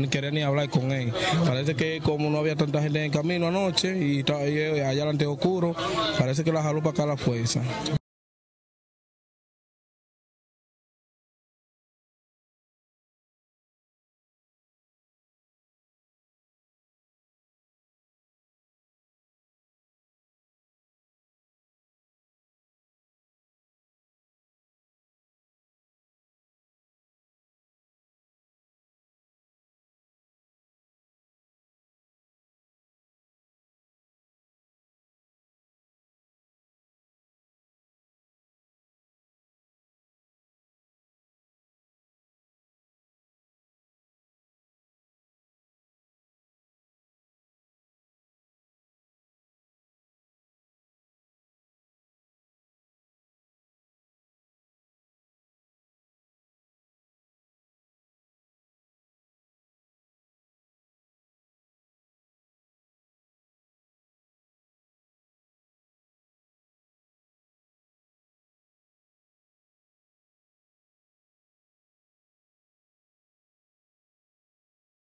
ni quería ni hablar con él. Parece que como no había tanta gente en el camino anoche y allá adelante oscuro, parece que la jaló para acá a la fuerza.